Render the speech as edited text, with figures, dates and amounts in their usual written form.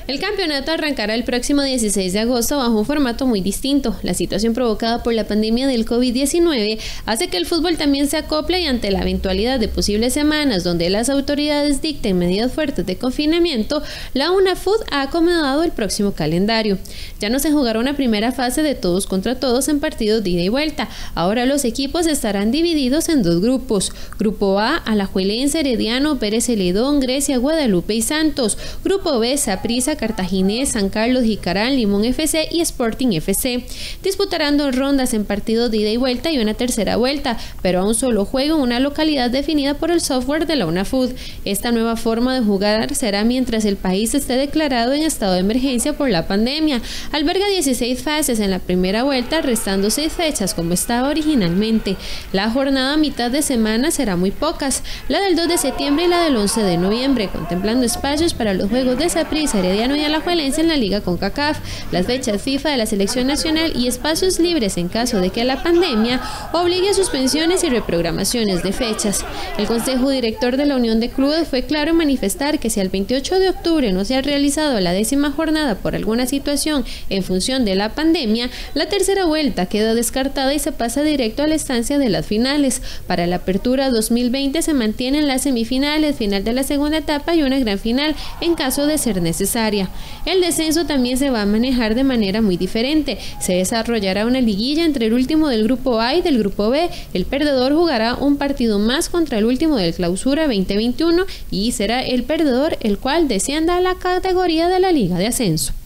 El campeonato arrancará el próximo 16 de agosto bajo un formato muy distinto. La situación provocada por la pandemia del COVID-19 hace que el fútbol también se acople y ante la eventualidad de posibles semanas donde las autoridades dicten medidas fuertes de confinamiento, la UNAFUT ha acomodado el próximo calendario. Ya no se jugará una primera fase de todos contra todos en partidos de ida y vuelta. Ahora los equipos estarán divididos en dos grupos. Grupo A, Alajuelense, Herediano, Pérez Celedón, Grecia, Guadalupe y Santos. Grupo B, Saprissa, Cartaginés, San Carlos, Jicaral, Limón FC y Sporting FC. Disputarán 2 rondas en partidos de ida y vuelta y una tercera vuelta, pero a un solo juego en una localidad definida por el software de la UNAFUT. Esta nueva forma de jugar será mientras el país esté declarado en estado de emergencia por la pandemia. Alberga 16 fases en la primera vuelta, restando 6 fechas como estaba originalmente. La jornada a mitad de semana será muy pocas, la del 2 de septiembre y la del 11 de noviembre, contemplando espacios para los juegos de Saprissa, Herediano y Alajuelense en la Liga CONCACAF, las fechas FIFA de la selección nacional y espacios libres en caso de que la pandemia obligue a suspensiones y reprogramaciones de fechas. El Consejo Director de la Unión de Clubes fue claro en manifestar que si al 28 de octubre no se ha realizado la 10ª jornada por alguna situación en función de la pandemia, la tercera vuelta queda descartada y se pasa directo a la estancia de las finales. Para la apertura 2020 se mantienen las semifinales, final de la segunda etapa y una gran final en caso de ser necesaria. El descenso también se va a manejar de manera muy diferente. Se desarrollará una liguilla entre el último del grupo A y del grupo B. El perdedor jugará un partido más contra el último del Clausura 2021 y será el perdedor el cual descienda a la categoría de la Liga de Ascenso.